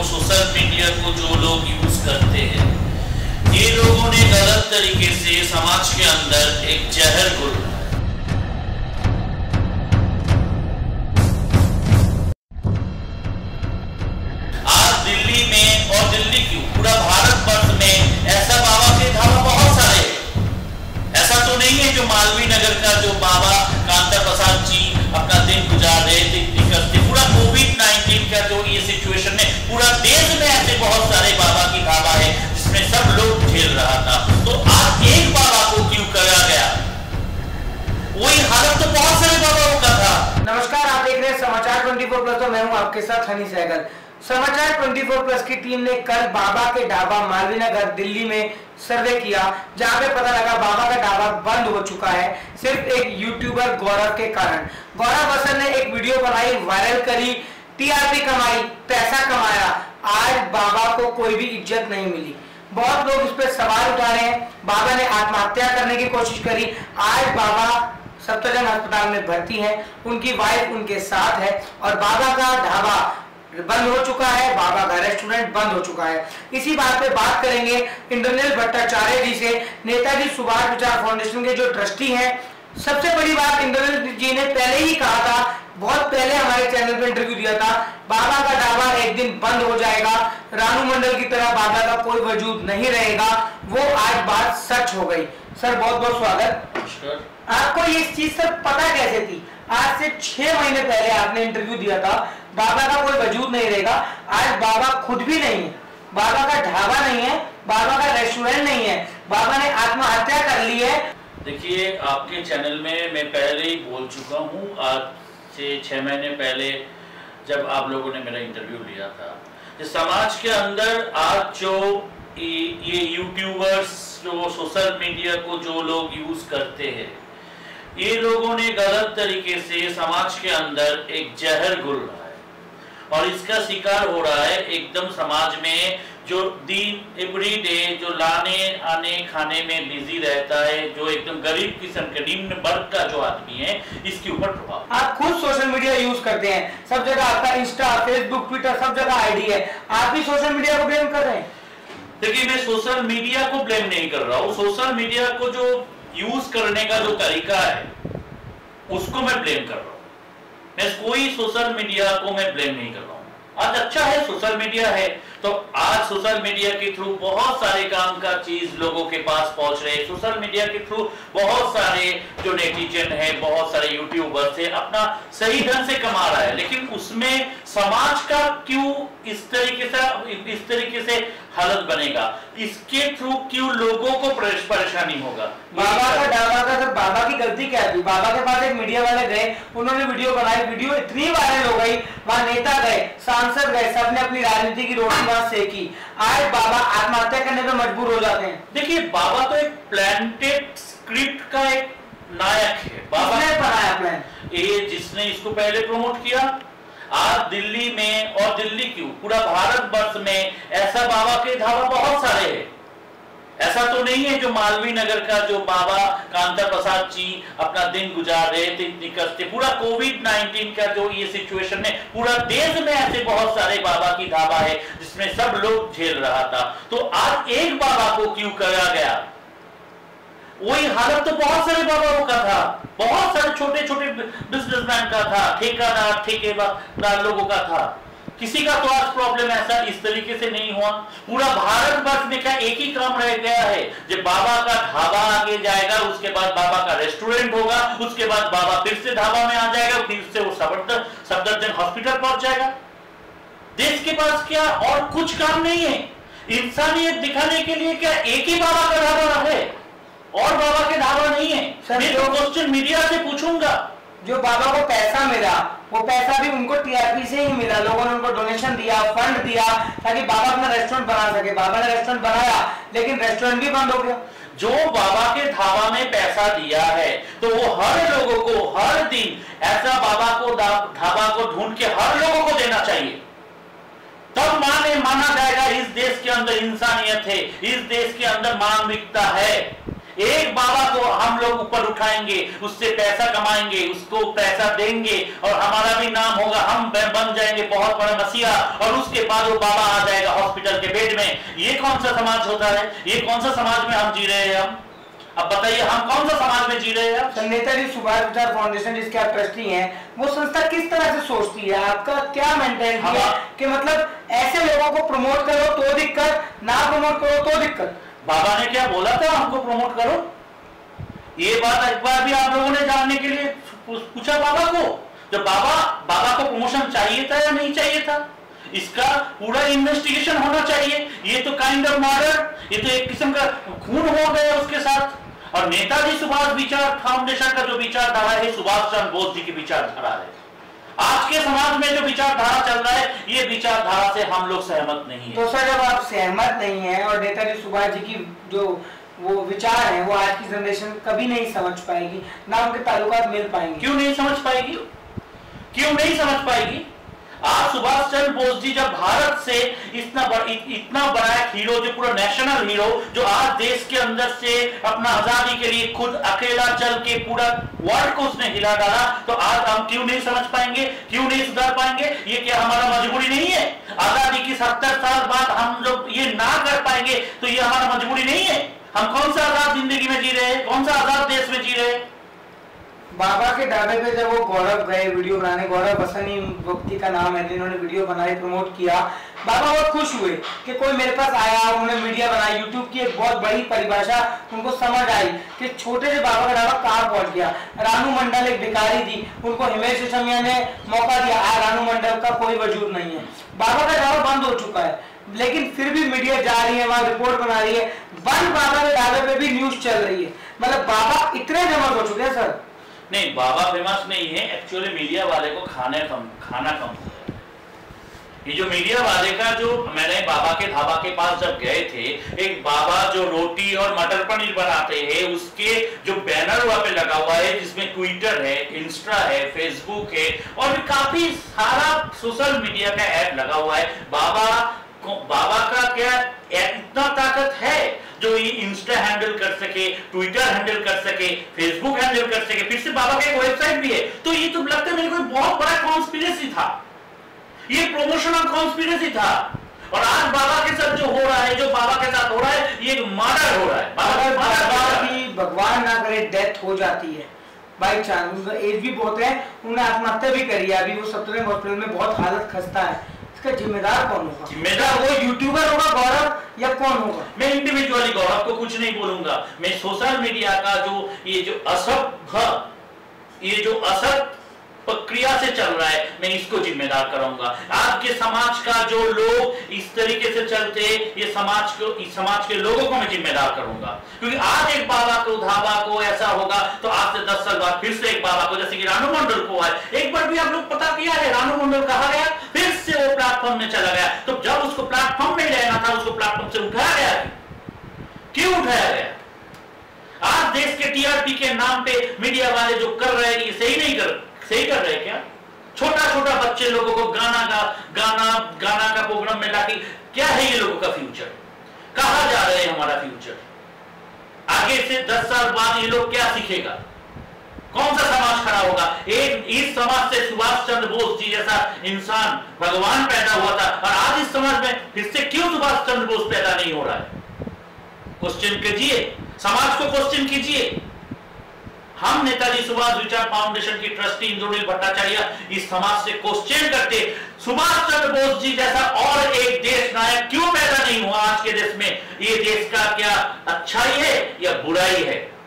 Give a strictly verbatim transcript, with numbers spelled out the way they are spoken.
Social media को जो लोग यूज करते हैं, ये लोगों ने गलत तरीके से समाज के अंदर एक जहर घोल रहा है। आज दिल्ली में और दिल्ली क्यों पूरा भारतवर्ष में ऐसा बाबा के धावा बहुत सारे हैं। ऐसा तो नहीं है जो मालवीय नगर का जो बाबा कांता प्रसाद जी अपना दिन गुजार रहे थे, पूरा कोविड नाइनटीन का जो ये सिचुएशन है, पूरा देश में ऐसे बहुत सारे बाबा की धावा है जिसमें सब लोग झेल रहा था। तो आज एक बाबा को क्यों करा गया? वही हालत तो बहुत सारे बाबाओं का था। नमस्कार, आप देख रहे हैं समाचार चौबीस प्लस। तो मैं हूं आपके साथ हनी सहगल। समाचार चौबीस प्लस की टीम ने कल बाबा के ढाबा मालवीय नगर दिल्ली में सर्वे किया, जहां पे पता लगा बाबा का ढाबा बंद हो चुका है सिर्फ एक यूट्यूबर गौरव के कारण। गौरव असल ने एक वीडियो बनाई, वायरल करी, टीआरपी कमाई, पैसा कमाया। आज बाबा को कोई भी इज्जत नहीं मिली। बहुत लोग इस पे सवाल उठा रहे हैं। बाबा ने आत्महत्या करने की कोशिश करी। आज बाबा सफदरजंग अस्पताल में भर्ती है, उनकी वाइफ उनके साथ है और बाबा का ढाबा बंद हो चुका है, बाबा का रेस्टोरेंट बंद हो चुका है। इसी बात पे बात करेंगे इंद्रनील भट्टाचार्य जी से, नेताजी सुभाष विचार फाउंडेशन के जो ट्रस्टी हैं। सबसे बड़ी बात, इंद्रनील जी ने पहले ही कहा था, बहुत पहले हमारे चैनल पे इंटरव्यू दिया था, बाबा का ढाबा एक दिन बंद हो जाएगा, रानू मंडल की तरह बाबा का कोई वजूद नहीं रहेगा। वो आज बात सच हो गई। सर बहुत बहुत स्वागत। आपको ये चीज सर पता कैसे थी? आज से छह महीने पहले आपने इंटरव्यू दिया था, बाबा का कोई वजूद नहीं रहेगा। आज बाबा खुद भी नहीं है, बाबा का ढाबा नहीं है, बाबा का रेस्टोरेंट नहीं है, बाबा ने आत्महत्या कर ली है। देखिए, आपके चैनल में मैं पहले ही बोल चुका हूँ, आज से छह महीने पहले जब आप लोगों ने मेरा इंटरव्यू लिया था, इस समाज के अंदर आज जो ये यूट्यूबर्स जो सोशल मीडिया को जो लोग यूज करते हैं, ये लोगों ने गलत तरीके से समाज के अंदर एक जहर घोल रहा है और इसका शिकार हो रहा है एकदम समाज में जो दिन एवरी डे जो लाने आने खाने में बिजी रहता है, जो एकदम गरीब किस्म के निम्न वर्ग का जो आदमी है, इसके ऊपर प्रभाव। आप खुद सोशल मीडिया यूज करते हैं, सब जगह आपका इंस्टा, फेसबुक, ट्विटर, सब जगह आईडी है। आप भी सोशल मीडिया को ब्लेम कर रहे हैं? देखिए, मैं सोशल मीडिया को ब्लेम नहीं कर रहा हूँ। सोशल मीडिया को जो यूज करने का जो तरीका है उसको मैं ब्लेम कर रहा हूं। मैं कोई सोशल मीडिया को मैं ब्लेम नहीं कर रहा हूं। आज अच्छा है, सोशल मीडिया है, तो आज सोशल मीडिया के थ्रू बहुत सारे काम का चीज लोगों के पास पहुंच रहे हैं। सोशल मीडिया के थ्रू बहुत सारे जो नेटिजन है, बहुत सारे यूट्यूबर्स है, अपना सही ढंग से कमा रहा है, लेकिन उसमें समाज का क्यों इस तरीके से इस तरीके से हालत बनेगा? इसके थ्रू क्यों लोगों को परेशानी होगा? बाबा का ढाबा का सर, बाबा की गलती क्या थी? बाबा के पास एक मीडिया वाले गए, उन्होंने वीडियो बनाई, वीडियो इतनी वायरल हो गई, वहां नेता गए, सांसद गए, सबने अपनी राजनीति की रोटी वहां सेकी। आज बाबा आत्महत्या करने पे मजबूर हो जाते हैं। देखिए, बाबा तो एक प्लांटेड स्क्रिप्ट का एक नायक है। बाबा ने बनाया प्लान, ये जिसने इसको पहले प्रमोट किया। आज दिल्ली में और दिल्ली क्यों पूरा भारतवर्ष में ऐसा बाबा के धावा बहुत सारे हैं। ऐसा तो नहीं है जो मालवीय नगर का जो बाबा कांता प्रसाद जी अपना दिन गुजार रहे थे, पूरा कोविड नाइनटीन का जो ये सिचुएशन है, पूरा देश में ऐसे बहुत सारे बाबा की धावा है जिसमें सब लोग झेल रहा था। तो आज एक बाबा को क्यों करा गया? वही हालत तो बहुत सारे बाबाओं का था, बहुत सारे छोटे छोटे बिजनेसमैन का था, ठेकेदार ठेकेदार लोगों का था। किसी का तो आज प्रॉब्लम ऐसा इस तरीके से नहीं हुआ। पूरा भारतवर्ष में क्या एक ही काम रह गया है, जब बाबा का ढाबा आगे जाएगा, उसके बाद बाबा का रेस्टोरेंट होगा, उसके बाद बाबा फिर से ढाबा में आ जाएगा, फिर से वो सफदरजंग हॉस्पिटल पहुंच जाएगा। देश के पास क्या और कुछ काम नहीं है? इंसानियत दिखाने के लिए क्या एक ही बाबा का ढाबा है और बाबा के ढाबा नहीं है? मैं तो क्वेश्चन मीडिया से पूछूंगा। जो बाबा को पैसा मिला, वो पैसा भी उनको टीआरपी से ही मिला। लोगों ने उनको डोनेशन दिया, फंड दिया, ताकि बाबा अपना रेस्टोरेंट बना सके। बाबा ने रेस्टोरेंट बनाया, लेकिन रेस्टोरेंट भी बंद हो गया। जो बाबा के ढाबा में पैसा दिया है, तो वो हर लोगों को हर दिन ऐसा बाबा को ढाबा को ढूंढ के हर लोगों को देना चाहिए। तब माने माना जाएगा इस देश के अंदर इंसानियत है, इस देश के अंदर मानविकता है। एक बाबा को हम लोग ऊपर उठाएंगे, उससे पैसा कमाएंगे, उसको पैसा देंगे और हमारा भी नाम होगा, हम बन जाएंगे बहुत बड़ा मसीहा, और उसके बाद वो बाबा आ जाएगा हॉस्पिटल के बेड में। ये कौन सा समाज होता है? ये कौन सा समाज में हम जी रहे हैं? हम अब बताइए, हम कौन सा समाज में जी रहे हैं? नेताजी सुभाष विचार फाउंडेशन जिसके आप ट्रस्टी हैं, वो संस्था किस तरह से सोचती है? आपका क्या मेंटेलिटी है कि मतलब ऐसे लोगों को प्रमोट करो तो दिक्कत, ना प्रमोट करो तो दिक्कत? बाबा ने क्या बोला था हमको प्रमोट करो? ये बात एक बार भी आप लोगों ने जानने के लिए पूछा बाबा को? जब बाबा बाबा को प्रमोशन चाहिए था या नहीं चाहिए था, इसका पूरा इन्वेस्टिगेशन होना चाहिए। ये तो काइंड ऑफ मर्डर, ये तो एक किस्म का खून हो गया उसके साथ। और नेताजी सुभाष विचार फाउंडेशन का जो विचारधारा है, सुभाष चंद्र बोस जी की विचारधारा है। आज के समाज में जो विचारधारा चल रहा है, ये विचारधारा से हम लोग सहमत नहीं है। तो सर, जब आप सहमत नहीं है और नेताजी सुभाष जी की जो वो विचार है वो आज की जनरेशन कभी नहीं समझ पाएगी, ना उनके ताल्लुकात मिल पाएंगे। क्यों नहीं समझ पाएगी? क्यों नहीं समझ पाएगी? आज सुभाष चंद्र बोस जी जब भारत से इतना बड़, इतना बड़ा एक हीरो, जो पूरा नेशनल हीरो, जो आज देश के अंदर से अपना आजादी के लिए खुद अकेला चल के पूरा वर्ल्ड को उसने हिला डाला, तो आज हम क्यों नहीं समझ पाएंगे? क्यों नहीं सुधार पाएंगे? ये क्या हमारा मजबूरी नहीं है? आजादी की सत्तर साल बाद हम लोग ये ना कर पाएंगे तो ये हमारा मजबूरी नहीं है? हम कौन सा आजाद जिंदगी में जी रहे हैं? कौन सा आजाद देश में जी रहे हैं? बाबा के ढाबे पे जब वो गौरव गए वीडियो बनाने, गौरव बसनी व्यक्ति का नाम है, जिन्होंने वीडियो बनाई, प्रमोट किया, बाबा बहुत खुश हुए कि कोई मेरे पास आया, उन्होंने मीडिया बनाई। यूट्यूब की एक बहुत बड़ी परिभाषा उनको समझ आई कि छोटे से बाबा का ढाबा कहाँ पहुंच गया। रानू मंडल एक भिखारी थी, उनको हिमेश रेशमिया ने मौका दिया, आज रानू मंडल का कोई वजूद नहीं है। बाबा का ढाबा बंद हो चुका है, लेकिन फिर भी मीडिया जा रही है, वहां रिपोर्ट बना रही है, बंद बाबा के ढाबे पे भी न्यूज चल रही है। मतलब बाबा इतने फेमस हो चुके हैं सर। नहीं, बाबा फेमस नहीं है, एक्चुअली मीडिया वाले को खाने कम खाना कम हो रहा है। ये जो मीडिया वाले का, जो मैंने बाबा के ढाबा के पास जब गए थे, एक बाबा जो रोटी और मटर पनीर बनाते हैं, उसके जो बैनर वहां पे लगा हुआ है, जिसमें ट्विटर है, इंस्टा है, फेसबुक है और काफी सारा सोशल मीडिया का ऐड लगा हुआ है। बाबा बाबा का क्या इतना ताकत है जो ये इंस्टा हैंडल कर सके, ट्विटर हैंडल कर सके, फेसबुक हैंडल कर सके, फिर से बाबा का एक वेबसाइट भी है। तो ये तो लगता है मेरे को बहुत बड़ा कॉन्स्पिरेसी था, ये प्रमोशनल कॉन्स्पिरेसी था। और आज बाबा के साथ जो हो रहा है, जो बाबा के साथ हो रहा है, ये मर्डर हो रहा है। बाबा की भगवान ना करे डेथ हो जाती है बाई चांस, उनका एज भी बहुत है, उन्होंने आत्महत्या भी करी है, अभी वो सत्रह हॉस्पिटल में, बहुत हालत खस्ता है। इसका जिम्मेदार कौन होगा? जिम्मेदार वो यूट्यूबर होगा गौरव या कौन होगा? मैं इंडिविजुअली गौरव को कुछ नहीं बोलूंगा, मैं सोशल मीडिया का जो ये जो असभ्य, ये जो असत प्रक्रिया से चल रहा है, मैं इसको जिम्मेदार कराऊंगा। आज के समाज का जो लोग इस तरीके से चलते, ये समाज को, इस समाज के लोगों को मैं जिम्मेदार करूंगा। क्योंकि आज एक बाबा को, ढाबा को ऐसा होगा तो आज से दस साल बाद फिर से एक बाबा को, जैसे कि रानू मंडल को है, एक बार भी आप लोग पता किया है रानू मंडल कहा गया, फिर से वो प्लेटफॉर्म में चला गया। तो जब उसको प्लेटफॉर्म में रहना था, उसको प्लेटफॉर्म से उठाया गया, क्यों उठाया गया? आज देश के टीआरपी के नाम पे मीडिया वाले जो कर रहे हैं, ये सही नहीं कर सही कर रहे हैं क्या? छोटा छोटा बच्चे लोगों को गाना का गाना गाना का प्रोग्राम में लाके, क्या है ये लोगों का फ्यूचर? कहां जा रहे हैं हमारा फ्यूचर? आगे से दस साल बाद ये लोग क्या सीखेगा? कौन सा समाज खड़ा होगा? एक इस समाज से सुभाष चंद्र बोस जी जैसा इंसान, भगवान पैदा हुआ था, और आज इस समाज में फिर से क्यों सुभाष चंद्र बोस पैदा नहीं हो रहा है? क्वेश्चन कीजिए, समाज को क्वेश्चन कीजिए। हम नेताजी सुभाष विचार फाउंडेशन की ट्रस्टी इंद्रनील भट्टाचार्य इस समाज से क्वेश्चन करते, सुभाष चंद्र बोस जी जैसा और एक देश नायक क्यों पैदा नहीं हुआ आज के देश में? ये देश का क्या अच्छाई है या बुराई है?